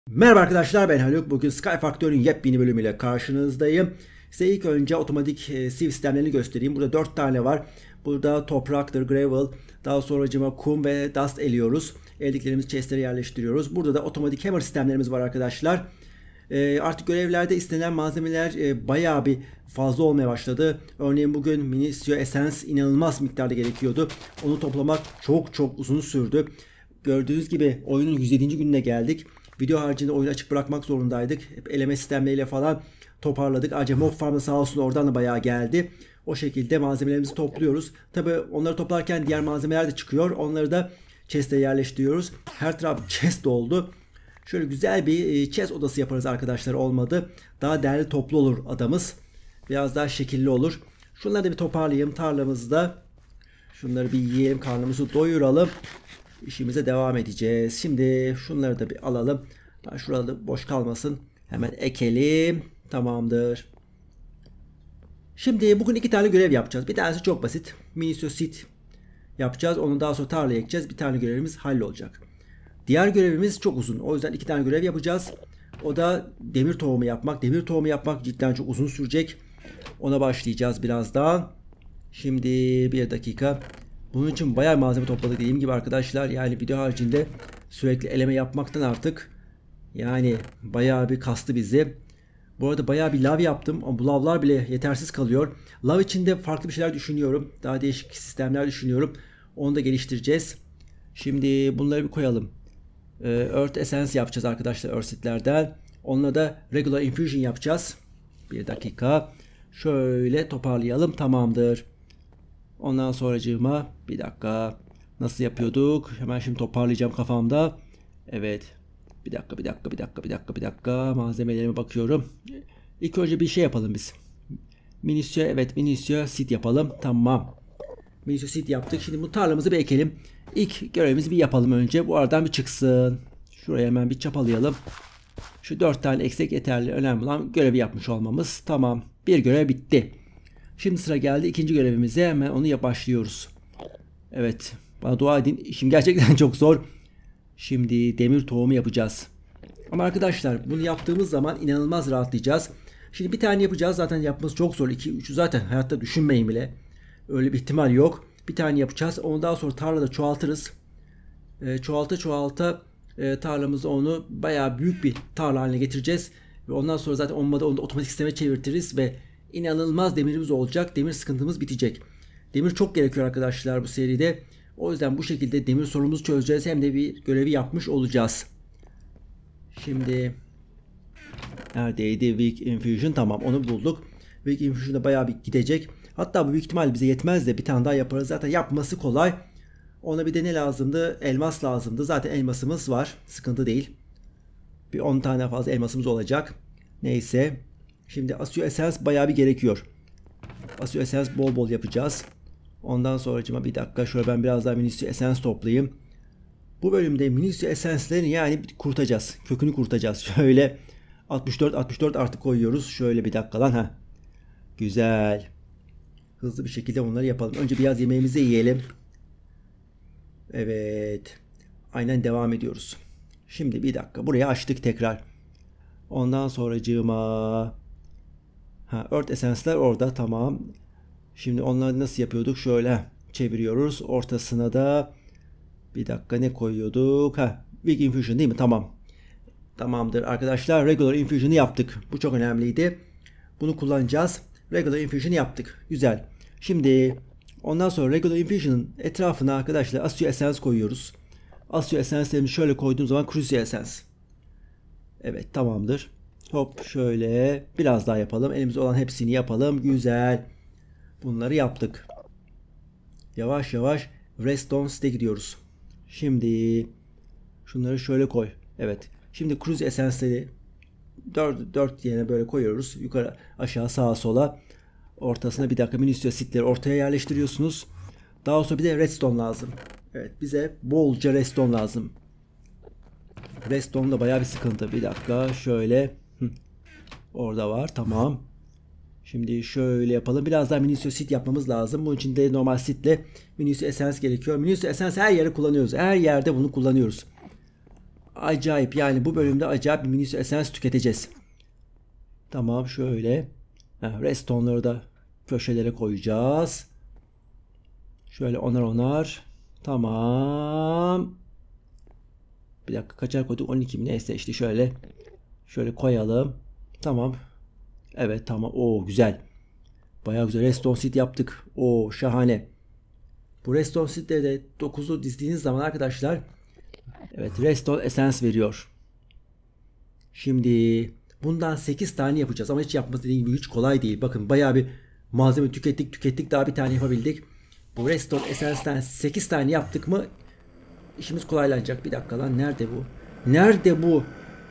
Merhaba arkadaşlar, ben Haluk. Bugün Sky Factory'nin yepyeni bölümüyle karşınızdayım. Size ilk önce otomatik sieve sistemlerini göstereyim. Burada 4 tane var. Burada topraktır, gravel, daha sonracıma kum ve dust eliyoruz. Eldiklerimizi chest'lere yerleştiriyoruz. Burada da otomatik hammer sistemlerimiz var arkadaşlar. Artık görevlerde istenen malzemeler bayağı bir fazla olmaya başladı. Örneğin bugün Minicio Essence inanılmaz miktarda gerekiyordu. Onu toplamak çok uzun sürdü. Gördüğünüz gibi oyunun 107. gününe geldik. Video haricinde oyunu açık bırakmak zorundaydık. Hep eleme sistemleriyle falan toparladık. Ayrıca Mob Farm'da sağ olsun oradan da bayağı geldi. O şekilde malzemelerimizi topluyoruz. Tabi onları toplarken diğer malzemeler de çıkıyor. Onları da chest'e yerleştiriyoruz. Her taraf chest oldu. Şöyle güzel bir chest odası yaparız arkadaşlar, olmadı. Daha değerli toplu olur adamız. Biraz daha şekilli olur. Şunları da bir toparlayayım tarlamızda. Şunları bir yiyelim, karnımızı doyuralım. İşimize devam edeceğiz. Şimdi şunları da bir alalım. Şurada boş kalmasın. Hemen ekelim. Tamamdır. Şimdi bugün iki tane görev yapacağız. Bir tanesi çok basit. Minicio Seed yapacağız. Onu daha sonra tarlaya ekeceğiz. Bir tane görevimiz hallolacak. Diğer görevimiz çok uzun. O yüzden iki tane görev yapacağız. O da demir tohumu yapmak. Demir tohumu yapmak cidden çok uzun sürecek. Ona başlayacağız birazdan. Şimdi bir dakika. Bunun için bayağı malzeme topladık dediğim gibi arkadaşlar. Yani video haricinde sürekli eleme yapmaktan artık yani bayağı bir kastı bizi. Bu arada bayağı bir lav yaptım ama bu lavlar bile yetersiz kalıyor. Lav içinde farklı bir şeyler düşünüyorum. Daha değişik sistemler düşünüyorum. Onu da geliştireceğiz. Şimdi bunları bir koyalım. Earth Essence yapacağız arkadaşlar Earth Seed'lerden. Onunla da Regular Infusion yapacağız. Bir dakika. Şöyle toparlayalım. Tamamdır. Ondan sonracığıma bir dakika. Nasıl yapıyorduk? Hemen şimdi toparlayacağım kafamda. Evet. Bir dakika. Malzemelerime bakıyorum. İlk önce bir şey yapalım biz. Minicio Seed yapalım. Tamam. Minicio Seed yaptık. Şimdi bu tarlamızı bir ekelim. İlk görevimizi bir yapalım önce. Bu aradan bir çıksın. Şuraya hemen bir çapalayalım. Şu 4 tane eksik yeterli. Önemli olan görevi yapmış olmamız. Tamam. Bir görev bitti. Şimdi sıra geldi ikinci görevimize. Hemen onu başlıyoruz. Evet. Bana dua edin. İşim gerçekten çok zor. Şimdi demir tohumu yapacağız. Ama arkadaşlar bunu yaptığımız zaman inanılmaz rahatlayacağız. Şimdi bir tane yapacağız. Zaten yapması çok zor. 2-3'ü zaten hayatta düşünmeyin bile. Öyle bir ihtimal yok. Bir tane yapacağız. Onu daha sonra tarlada çoğaltırız. Çoğalta tarlamızı onu bayağı büyük bir tarla haline getireceğiz. Ve ondan sonra zaten olmadı onu da otomatik sisteme çevirtiriz ve inanılmaz demirimiz olacak. Demir sıkıntımız bitecek. Demir çok gerekiyor arkadaşlar bu seride. O yüzden bu şekilde demir sorunumuzu çözeceğiz. Hem de bir görevi yapmış olacağız. Şimdi neredeydi? Weak Infusion. Tamam, onu bulduk. Weak Infusion'da bayağı bir gidecek. Hatta bu büyük ihtimal bize yetmez de bir tane daha yaparız. Zaten yapması kolay. Ona bir de ne lazımdı? Elmas lazımdı. Zaten elmasımız var. Sıkıntı değil. Bir 10 tane fazla elmasımız olacak. Neyse. Şimdi Asio Essence bayağı bir gerekiyor. Asio Essence bol bol yapacağız. Ondan sonracıma bir dakika şöyle ben biraz daha Minicio Essence toplayayım. Bu bölümde Minicio Essence'lerini yani kurtacağız. Kökünü kurtacağız. Şöyle 64 artık koyuyoruz. Şöyle bir dakika lan ha. Güzel. Hızlı bir şekilde onları yapalım. Önce biraz yemeğimizi yiyelim. Evet. Aynen devam ediyoruz. Şimdi bir dakika. Buraya açtık tekrar. Ondan sonracığıma Earth Essence'ler orada. Tamam. Şimdi onları nasıl yapıyorduk? Şöyle çeviriyoruz. Ortasına da bir dakika ne koyuyorduk? Weak Infusion değil mi? Tamam. Tamamdır arkadaşlar. Regular Infusion'ı yaptık. Bu çok önemliydi. Bunu kullanacağız. Regular Infusion'ı yaptık. Güzel. Şimdi ondan sonra Regular Infusion'ın etrafına arkadaşlar Asio Essence koyuyoruz. Asio Essence'lerini şöyle koyduğum zaman Crucio Essence. Evet, tamamdır. Hop şöyle biraz daha yapalım. Elimizde olan hepsini yapalım. Güzel. Bunları yaptık. Yavaş yavaş Redstone Stack'e gidiyoruz. Şimdi şunları şöyle koy. Evet. Şimdi Crucio Essence'leri 4 yerine böyle koyuyoruz. Yukarı aşağı sağa sola. Ortasına bir dakika Minicio Seed'leri ortaya yerleştiriyorsunuz. Daha sonra bir de Redstone lazım. Evet, bize bolca Redstone lazım. Redstone da bayağı bir sıkıntı. Bir dakika şöyle. Orada var. Tamam. Şimdi şöyle yapalım. Biraz daha Minicio Seed yapmamız lazım. Bunun için de normal seedle Minicio Essence gerekiyor. Minicio Essence her yere kullanıyoruz. Her yerde bunu kullanıyoruz. Acayip, yani bu bölümde acayip bir Minus Essence tüketeceğiz. Tamam, şöyle. Redstone'ları da köşelere koyacağız. Şöyle onar. Tamam. Bir dakika, kaçar koyduk? 12 mi? Neyse işte şöyle koyalım. Tamam. Evet, tamam. Oo, güzel. Bayağı güzel. Redstone Seed yaptık. Oo, şahane. Bu Redstone Seed'leri de 9'u dizdiğiniz zaman arkadaşlar, evet, Redstone Essence veriyor. Şimdi bundan 8 tane yapacağız ama hiç yapması dediğim gibi hiç kolay değil. Bakın bayağı bir malzeme tükettik, daha bir tane yapabildik. Bu Redstone Essence'den 8 tane yaptık mı işimiz kolaylanacak. Bir dakika lan, nerede bu? Nerede bu?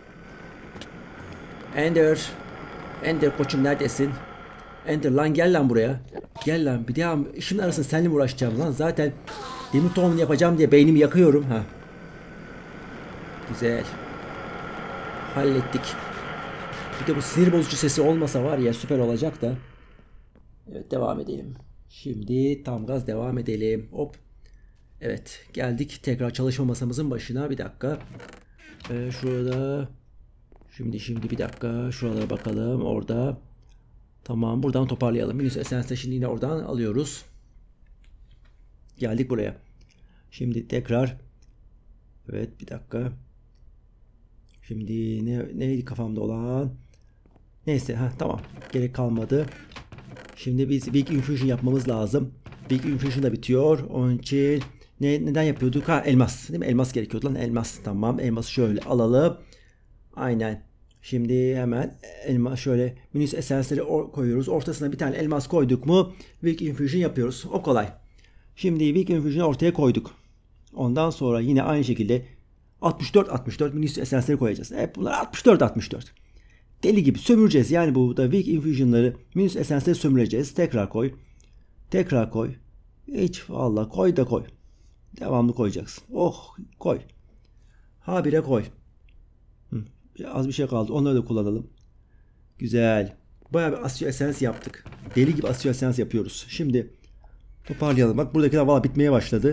Ender koçum, neredesin? Ender lan, gel lan buraya. Gel lan, bir daha işimin arasında seninle mi uğraşacağım lan? Zaten demir tohumunu yapacağım diye beynimi yakıyorum. Ha. Güzel. Hallettik. Bir de bu sinir bozucu sesi olmasa var ya, süper olacak da. Evet, devam edelim. Şimdi tam gaz devam edelim. Hop. Evet, geldik tekrar çalışma masamızın başına. Bir dakika. Şurada. Şimdi bir dakika. Şuralara bakalım. Orada. Tamam, buradan toparlayalım. Minus Essence'de şimdi yine oradan alıyoruz. Geldik buraya. Şimdi tekrar. Evet, bir dakika. Şimdi neydi kafamda olan? Neyse, tamam. Gerek kalmadı. Şimdi biz Big Infusion yapmamız lazım. Big Infusion da bitiyor. Onun için neden yapıyorduk? Elmas. Değil mi? Elmas gerekiyordu lan. Elmas. Tamam. Elması şöyle alalım. Aynen. Şimdi hemen elmas şöyle Minus Essence'leri koyuyoruz. Ortasına bir tane elmas koyduk mu Big Infusion yapıyoruz. O kolay. Şimdi Big Infusion'ı ortaya koyduk. Ondan sonra yine aynı şekilde 64 Minus Essence'leri koyacağız. Hep bunlar 64. Deli gibi sömüreceğiz. Yani bu da Weak Infusion'ları Minus Essence'leri sömüreceğiz. Tekrar koy. Hiç valla koy da koy. Devamlı koyacaksın. Oh, koy. Habire koy. Az bir şey kaldı. Onları da kullanalım. Güzel. Bayağı bir Asio Essence yaptık. Deli gibi Asio Essence yapıyoruz. Şimdi toparlayalım. Bak, buradakiler valla bitmeye başladı.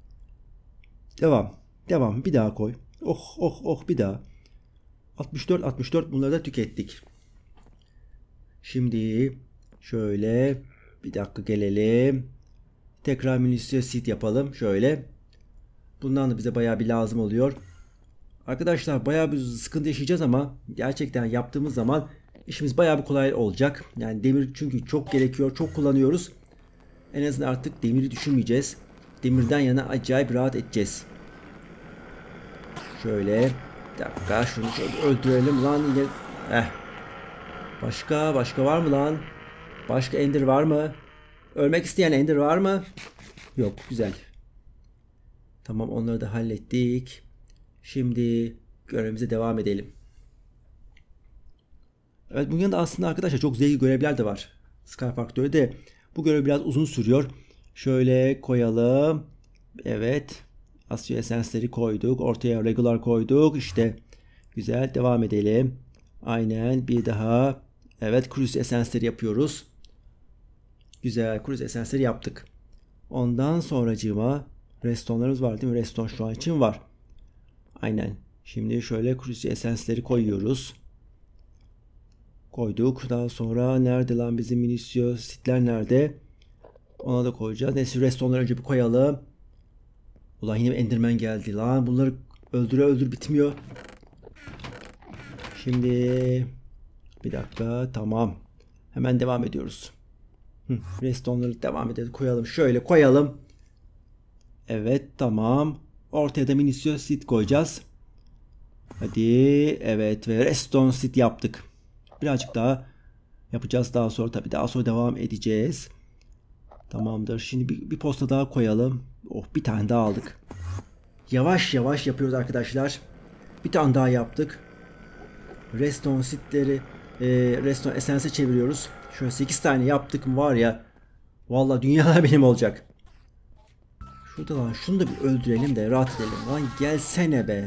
Devam. Bir daha koy. Oh, bir daha. 64 bunları da tükettik. Şimdi şöyle bir dakika gelelim. Tekrar Minusio Seed yapalım. Şöyle. Bundan da bize bayağı bir lazım oluyor. Arkadaşlar bayağı bir sıkıntı yaşayacağız ama gerçekten yaptığımız zaman işimiz bayağı bir kolay olacak. Yani demir çünkü çok gerekiyor. Çok kullanıyoruz. En azından artık demiri düşünmeyeceğiz. Demirden yana acayip rahat edeceğiz. Şöyle. Bir dakika, şunu şöyle öldürelim lan yine. Başka var mı lan? Başka Ender var mı? Ölmek isteyen Ender var mı? Yok, güzel. Tamam, onları da hallettik. Şimdi görevimize devam edelim. Evet, bunun yanında aslında arkadaşlar çok zevkli görevler de var. Sky Factory'de bu görev biraz uzun sürüyor. Şöyle koyalım. Evet. Asio Essence'leri koyduk. Ortaya regular koyduk. İşte güzel, devam edelim. Aynen, bir daha. Evet, Cruise Essence'leri yapıyoruz. Güzel, Cruise Essence'leri yaptık. Ondan sonracığıma Redstone'larımız var değil mi? Redstone şu an için var. Aynen. Şimdi şöyle Cruise Essence'leri koyuyoruz. Koyduk. Daha sonra nerede lan bizim Minusio Seed'ler nerede? Ona da koyacağız. Neyse, Redstone'ları önce bir koyalım. Ulan yine Enderman geldi lan. Bunları öldür bitmiyor. Şimdi bir dakika, tamam. Hemen devam ediyoruz. Redstone'ları devam edelim. Koyalım. Şöyle koyalım. Evet, tamam. Ortaya da Minusio Seed koyacağız. Hadi. Evet, ve Redstone Seed yaptık. Birazcık daha yapacağız daha sonra. Tabii daha sonra devam edeceğiz. Tamamdır. Şimdi bir posta daha koyalım. Oh, bir tane daha aldık. Yavaş yavaş yapıyoruz arkadaşlar. Bir tane daha yaptık. Redstone Seed'leri Redstone Essence'e çeviriyoruz. Şöyle 8 tane yaptık mı var ya. Vallahi dünyalar benim olacak. Şurada lan, şunu da bir öldürelim de rahat edelim. Lan gelsene be.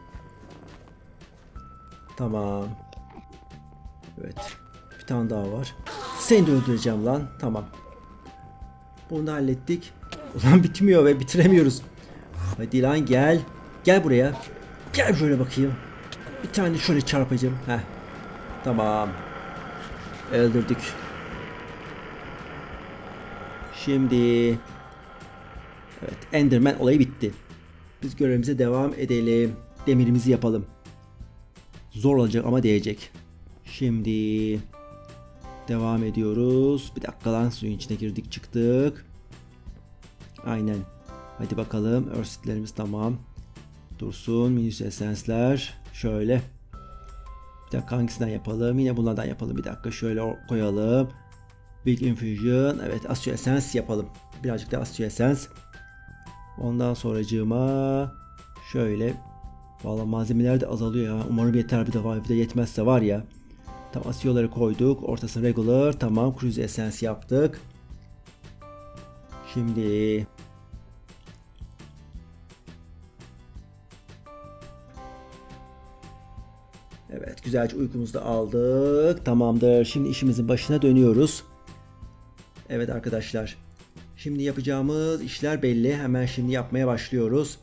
Tamam. Evet. Bir tane daha var. Seni de öldüreceğim lan. Tamam. Bunu da hallettik. Ulan bitmiyor ve bitiremiyoruz. Hadi lan gel. Gel buraya. Gel şöyle bakayım. Bir tane şöyle çarpacağım. Heh. Tamam. Öldürdük. Şimdi evet, Enderman olayı bitti. Biz görevimize devam edelim. Demirimizi yapalım. Zor olacak ama değecek. Şimdi devam ediyoruz. Bir dakika lan, suyun içine girdik çıktık. Aynen. Hadi bakalım. Earthsitlerimiz tamam. Dursun. Minus esensler. Şöyle. Bir dakika hangisinden yapalım? Yine bunlardan yapalım. Bir dakika şöyle koyalım. Big Infusion. Evet, Astro Essence yapalım. Birazcık da Astro Essence. Ondan sonracığıma şöyle. Valla malzemeler de azalıyor ya. Umarım yeter, bir de yetmezse var ya. Tam Astro'ları koyduk. Ortasına Regular. Tamam. Cruise Essence yaptık. Şimdi evet, güzelce uykumuzu da aldık. Tamamdır. Şimdi işimizin başına dönüyoruz. Evet arkadaşlar. Şimdi yapacağımız işler belli. Hemen şimdi yapmaya başlıyoruz.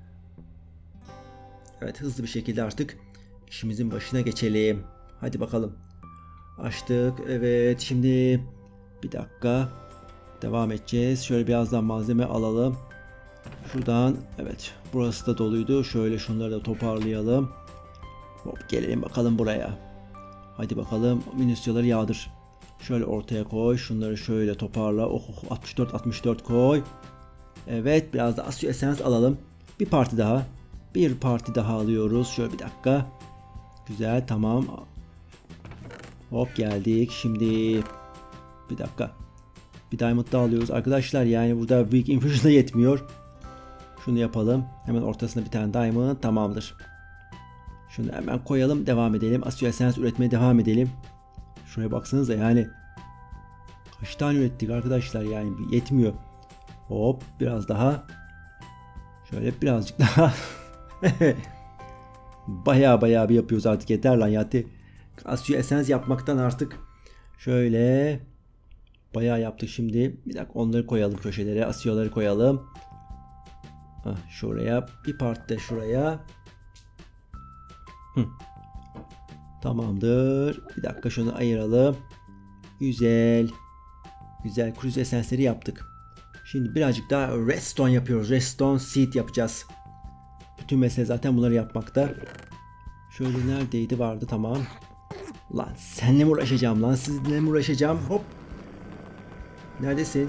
Evet, hızlı bir şekilde artık işimizin başına geçelim. Hadi bakalım. Açtık. Evet, şimdi bir dakika. Devam edeceğiz. Şöyle birazdan malzeme alalım. Şuradan evet, burası da doluydu. Şöyle şunları da toparlayalım. Hop, gelelim bakalım buraya. Hadi bakalım, minüsyaları yağdır. Şöyle ortaya koy. Şunları şöyle toparla. Oh, 64 koy. Evet, biraz da Astro Essence alalım. Bir parti daha. Bir parti daha alıyoruz. Şöyle bir dakika. Güzel, tamam. Hop, geldik. Şimdi bir dakika. Bir diamond daha alıyoruz arkadaşlar. Yani burada Big Infusion da yetmiyor. Şunu yapalım. Hemen ortasına bir tane diamond, tamamdır. Şunu hemen koyalım, devam edelim. Astro Essence üretmeye devam edelim. Şuraya baksanıza yani. Kaç tane ürettik arkadaşlar, yani yetmiyor. Hop, biraz daha. Şöyle birazcık daha. Baya bir yapıyoruz artık, yeter lan yati. Astro Essence yapmaktan artık şöyle bayağı yaptık. Şimdi bir dakika, onları koyalım köşelere, Astro'ları koyalım. Şuraya bir part de şuraya. Tamamdır. Bir dakika, şunu ayıralım. Güzel. Güzel, cruise esenleri yaptık. Şimdi birazcık daha redstone yapıyoruz. Redstone seed yapacağız. Bütün mesele zaten bunları yapmakta. Şöyle neredeydi, vardı, tamam. Lan seninle mi uğraşacağım lan, sizinle mi uğraşacağım? Hop. Neredesin?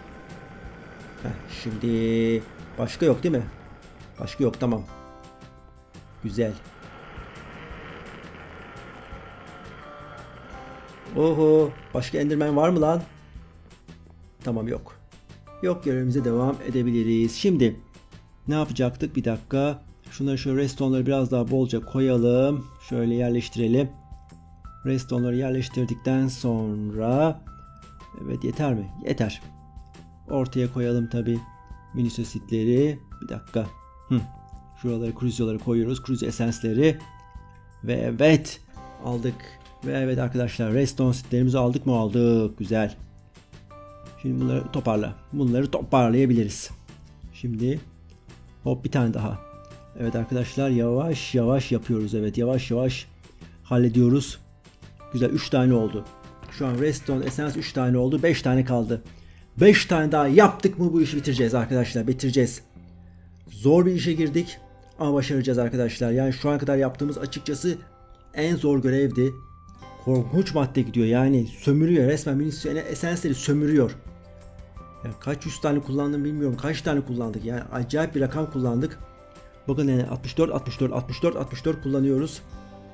Şimdi başka yok değil mi? Başka yok, tamam. Güzel. Oho, başka Enderman var mı lan? Tamam, yok. Yok, görevimize devam edebiliriz. Şimdi ne yapacaktık? Bir dakika. Şunları şöyle redstone'ları biraz daha bolca koyalım. Şöyle yerleştirelim. Redstone'ları yerleştirdikten sonra evet, yeter mi? Yeter. Ortaya koyalım tabi minisositleri. Bir dakika. Şuraları cruzo'ları koyuyoruz. Cruzo esence'leri. Ve evet, aldık. Ve evet arkadaşlar, redstone sitlerimizi aldık mı? Aldık. Güzel. Şimdi bunları toparla. Bunları toparlayabiliriz. Şimdi hop, bir tane daha. Evet arkadaşlar, yavaş yapıyoruz. Evet, yavaş hallediyoruz. Güzel, 3 tane oldu. Şu an redstone essence 3 tane oldu. 5 tane kaldı. 5 tane daha yaptık mı bu işi bitireceğiz arkadaşlar. Bitireceğiz. Zor bir işe girdik ama başaracağız arkadaşlar. Yani şu ana kadar yaptığımız açıkçası en zor görevdi. Korkunç madde gidiyor, yani sömürüyor resmen, esenleri sömürüyor. Yani kaç yüz tane kullandım bilmiyorum, kaç tane kullandık, yani acayip bir rakam kullandık. Bakın yani 64 kullanıyoruz.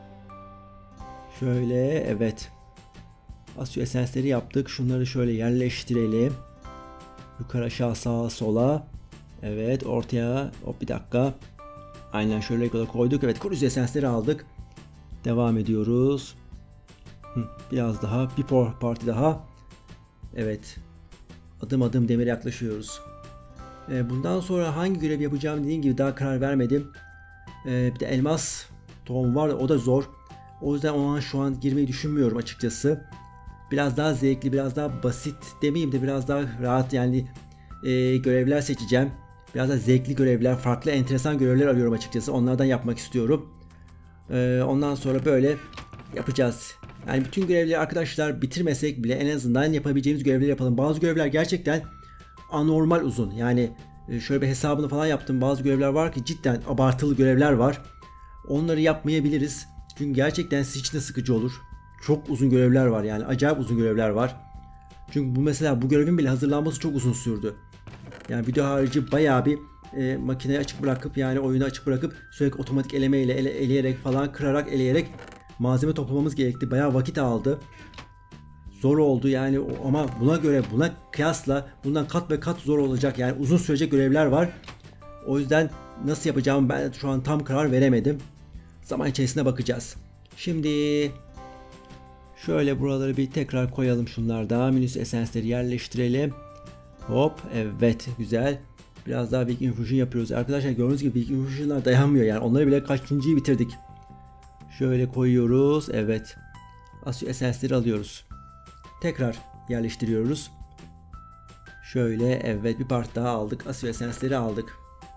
Şöyle evet. Astro esenleri yaptık. Şunları şöyle yerleştirelim. Yukarı aşağı sağa sola. Evet, ortaya hop, bir dakika. Aynen şöyle koyduk. Evet, cruise esenleri aldık. Devam ediyoruz. Biraz daha, bir parti daha. Evet. Adım adım demire yaklaşıyoruz. Bundan sonra hangi görev yapacağım, dediğim gibi daha karar vermedim. Bir de elmas tohum var, o da zor. O yüzden ona şu an girmeyi düşünmüyorum açıkçası. Biraz daha zevkli, biraz daha basit demeyeyim de biraz daha rahat yani görevler seçeceğim. Biraz da zevkli görevler, farklı enteresan görevler arıyorum açıkçası. Onlardan yapmak istiyorum. Ondan sonra böyle yapacağız. Yani bütün görevleri arkadaşlar bitirmesek bile en azından yapabileceğimiz görevleri yapalım. Bazı görevler gerçekten anormal uzun. Yani şöyle bir hesabını falan yaptım. Bazı görevler var ki cidden abartılı görevler var. Onları yapmayabiliriz. Çünkü gerçekten sizin için de sıkıcı olur. Çok uzun görevler var yani. Acayip uzun görevler var. Çünkü bu mesela bu görevin bile hazırlanması çok uzun sürdü. Yani video harici bayağı bir makineyi açık bırakıp yani oyunu açık bırakıp sürekli otomatik elemeyle eleyerek falan kırarak eleyerek malzeme toplamamız gerekti. Bayağı vakit aldı. Zor oldu yani ama buna kıyasla bundan kat ve kat zor olacak. Yani uzun sürecek görevler var. O yüzden nasıl yapacağımı ben şu an tam karar veremedim. Zaman içerisinde bakacağız. Şimdi şöyle buraları bir tekrar koyalım şunlarda. Minus esansları yerleştirelim. Hop, evet, güzel. Biraz daha Weak Infusion yapıyoruz. Arkadaşlar gördüğünüz gibi Weak Infusion'lar dayanmıyor yani. Onları bile kaçıncıyı bitirdik. Şöyle koyuyoruz. Evet. Asyo esansları alıyoruz. Tekrar yerleştiriyoruz. Şöyle, evet, bir part daha aldık. Asyo esansları aldık.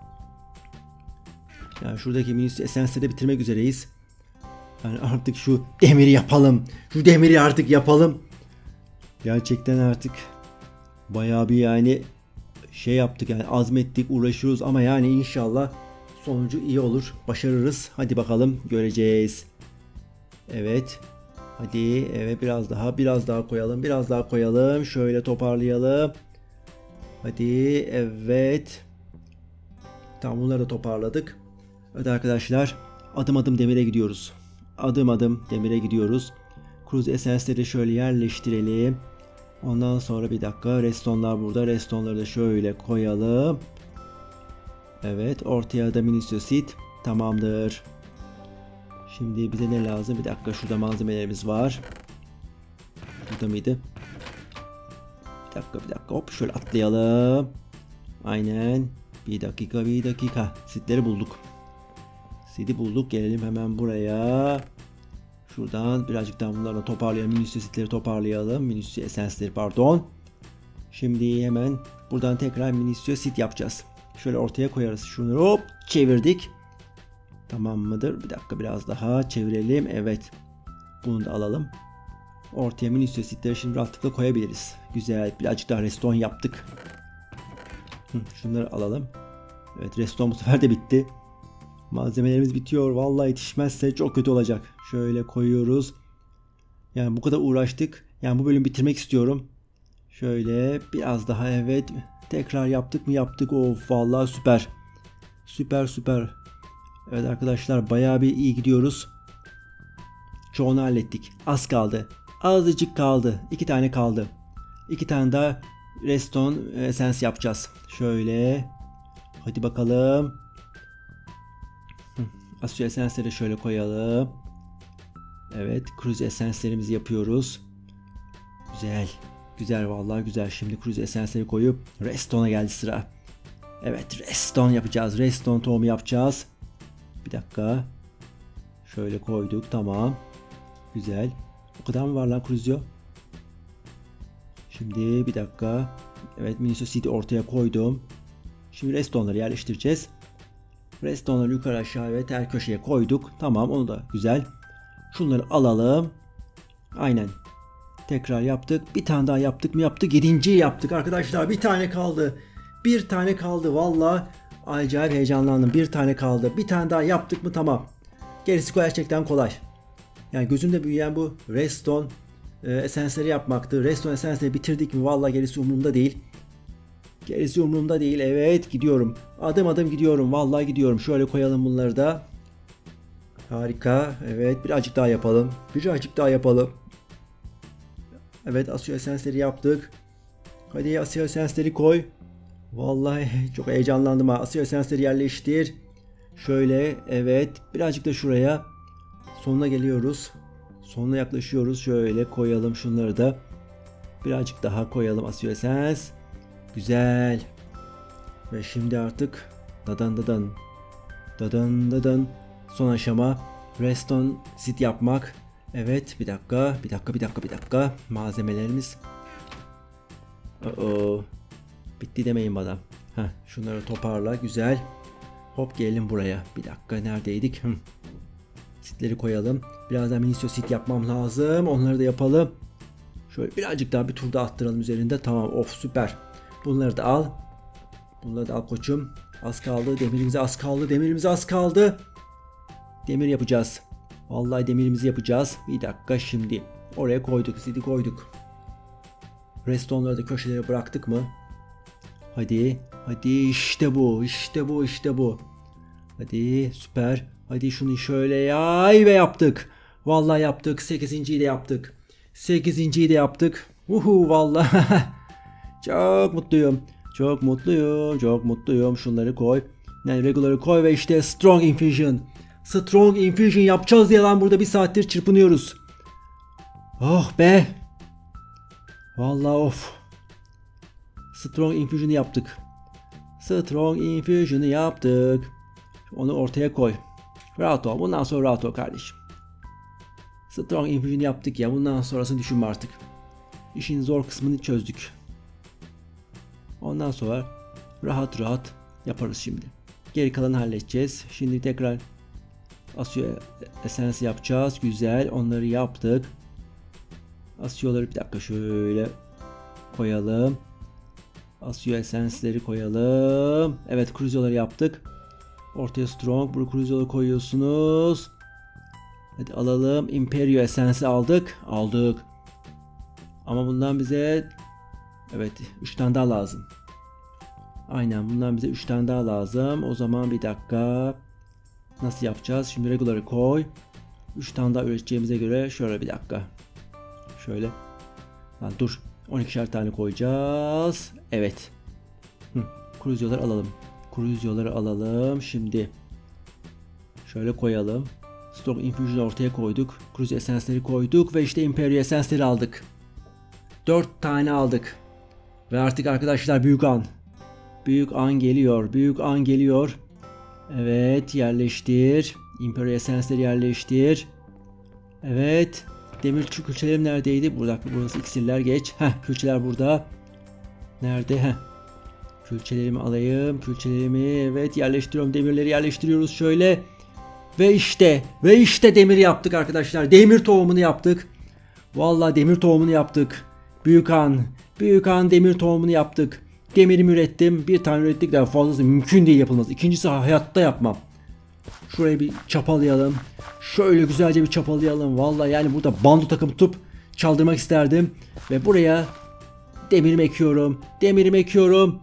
Yani şuradaki minus esansları bitirmek üzereyiz. Yani artık şu demiri yapalım. Şu demiri artık yapalım. Gerçekten artık bayağı bir yani şey yaptık yani azmettik, uğraşıyoruz ama yani inşallah sonucu iyi olur. Başarırız. Hadi bakalım, göreceğiz. Evet. Hadi, evet, biraz daha koyalım. Biraz daha koyalım. Şöyle toparlayalım. Hadi, evet. Tamam, bunları da toparladık. Evet arkadaşlar, adım adım demire gidiyoruz. Adım adım demire gidiyoruz. Cruise esansları şöyle yerleştirelim. Ondan sonra bir dakika, redstone'lar burada. Redstone'ları da şöyle koyalım. Evet, ortaya da Minusiosit. Tamamdır. Şimdi bize ne lazım? Bir dakika, şurada malzemelerimiz var. Burada mıydı? Bir dakika, hop, şöyle atlayalım. Aynen. Bir dakika. Sitleri bulduk. Sit'i bulduk. Gelelim hemen buraya. Şuradan birazcık daha bunlarla toparlayalım. Minusiositleri toparlayalım. Minusios esansları, pardon. Şimdi hemen buradan tekrar Minusiosit yapacağız. Şöyle ortaya koyarız. Şunları hop çevirdik. Tamam mıdır? Bir dakika, biraz daha çevirelim. Evet. Bunu da alalım. Ortaya Minusiositleri şimdi rahatlıkla koyabiliriz. Güzel. Birazcık daha redstone yaptık. Şunları alalım. Evet, redstone bu sefer de bitti. Malzemelerimiz bitiyor. Vallahi yetişmezse çok kötü olacak. Şöyle koyuyoruz. Yani bu kadar uğraştık. Yani bu bölümü bitirmek istiyorum. Şöyle biraz daha, evet. Tekrar yaptık mı? Yaptık. Of, vallahi süper. Süper. Evet arkadaşlar, bayağı bir iyi gidiyoruz. Çoğunu hallettik. Az kaldı. Azıcık kaldı. 2 tane kaldı. 2 tane daha redstone essence yapacağız. Şöyle. Hadi bakalım. Asyo esansları şöyle koyalım. Evet, cruise esanslarımızı yapıyoruz. Güzel, vallahi güzel. Şimdi cruise esansları koyup redstone'a geldi sıra. Evet, redstone yapacağız. Redstone tohumu yapacağız. Bir dakika. Şöyle koyduk, tamam. Güzel. O kadar mı var lan cruise? Şimdi bir dakika. Evet, Minusiosit'i ortaya koydum. Şimdi redstone'ları yerleştireceğiz. Redstone'ları yukarı aşağı ve her köşeye koyduk. Tamam, onu da güzel. Şunları alalım. Aynen. Tekrar yaptık. Bir tane daha yaptık mı? Yaptık. 7.'yi yaptık arkadaşlar. Bir tane kaldı. Vallahi acayip heyecanlandım. Bir tane kaldı. Bir tane daha yaptık mı? Tamam. Gerisi gerçekten kolay. Yani gözümde büyüyen bu redstone esansları yapmaktı. Redstone esansları bitirdik mi? Vallahi gerisi umurumda değil. Evet, gidiyorum. Adım adım gidiyorum. Vallahi gidiyorum. Şöyle koyalım bunları da. Harika. Evet, birazcık daha yapalım. Evet, Asyo esansları yaptık. Hadi Asyo esansları koy. Vallahi çok heyecanlandım ha. Asyo esansları yerleştir. Şöyle, evet. Birazcık da şuraya. Sonuna geliyoruz. Sonuna yaklaşıyoruz. Şöyle koyalım şunları da. Birazcık daha koyalım Asyo esans. Güzel. Ve şimdi artık dadan. Son aşama redstone sit yapmak. Evet, bir dakika. Malzemelerimiz. Bitti demeyin bana. Şunları toparla. Güzel. Hop gelelim buraya. Bir dakika neredeydik? Sitleri koyalım. Birazdan Miniso sit yapmam lazım. Onları da yapalım. Şöyle birazcık daha bir tur da attıralım üzerinde. Tamam, of süper. Bunları da al. Bunları da al koçum. Az kaldı. Demirimize az kaldı. Demirimize az kaldı. Demir yapacağız. Vallahi demirimizi yapacağız. Bir dakika şimdi. Oraya koyduk. Siti koyduk. Redstone'ları da köşelere bıraktık mı? Hadi. Hadi işte bu. İşte bu. İşte bu. Hadi süper. Hadi şunu şöyle yay ve yaptık. Vallahi yaptık. 8.'yi de yaptık. 8.'yi de yaptık. Vallahi. Çok mutluyum. Çok mutluyum. Çok mutluyum. Şunları koy. Yani regular'ı koy ve işte Strong Infusion. Strong Infusion yapacağız diye lan burada bir saattir çırpınıyoruz. Oh be. Vallahi of. Strong Infusion'ı yaptık. Strong Infusion'ı yaptık. Onu ortaya koy. Rahat ol. Bundan sonra rahat ol kardeşim. Strong Infusion'ı yaptık ya. Bundan sonrasını düşünme artık. İşin zor kısmını çözdük. Ondan sonra rahat rahat yaparız şimdi. Geri kalanı halledeceğiz. Şimdi tekrar Asio Essence yapacağız. Güzel. Onları yaptık. Asio'ları bir dakika şöyle koyalım. Asio Essence'leri koyalım. Evet, Cruzo'ları yaptık. Ortaya Strong. Buraya Cruzo'ları koyuyorsunuz. Hadi alalım. Imperio Essence'i aldık. Aldık. Ama bundan bize evet 3 tane daha lazım. Aynen, bundan bize 3 tane daha lazım. O zaman bir dakika. Nasıl yapacağız? Şimdi regular'ı koy. 3 tane daha üreteceğimize göre şöyle bir dakika. Şöyle. Lan dur. 12'şer tane koyacağız. Evet. Cruzo'ları alalım. Cruzo'ları alalım. Şimdi şöyle koyalım. Strong Infusion'ı ortaya koyduk. Cruzo Essence'leri koyduk ve işte Imperio Essence'leri aldık. 4 tane aldık. Ve artık arkadaşlar büyük an. Büyük an geliyor. Büyük an geliyor. Evet, yerleştir. Imperio Essence'leri yerleştir. Evet. Demir külçelerim neredeydi? Burada. Burası iksirler, geç. Külçeler burada. Nerede? Külçelerimi alayım. Külçelerimi evet yerleştiriyorum. Demirleri yerleştiriyoruz şöyle. Ve işte demir yaptık arkadaşlar. Demir tohumunu yaptık. Vallahi demir tohumunu yaptık. Büyük an demir tohumunu yaptık. Demirimi ürettim. Bir tane ürettik, daha fazlası mümkün değil, yapılmaz. İkincisi hayatta yapmam. Şurayı bir çapalayalım. Şöyle güzelce bir çapalayalım. Vallahi yani burada bando takım tutup çaldırmak isterdim. Ve buraya demirimi ekiyorum. Demirimi ekiyorum.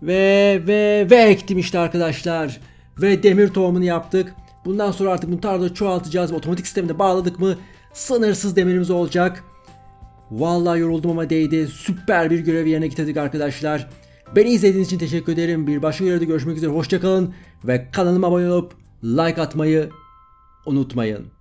Ve ektim işte arkadaşlar. Ve demir tohumunu yaptık. Bundan sonra artık bunu tarlada çoğaltacağız. Otomatik sistemine bağladık mı sınırsız demirimiz olacak. Vallahi yoruldum ama değdi. Süper bir görevi yerine getirdik arkadaşlar. Beni izlediğiniz için teşekkür ederim. Bir başka görevde görüşmek üzere. Hoşça kalın ve kanalıma abone olup like atmayı unutmayın.